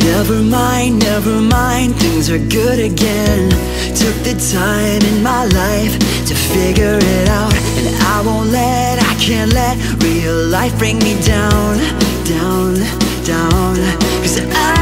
never mind, things are good again. Took the time in my life to figure it out, and I can't let real life bring me down, down, down. 'Cause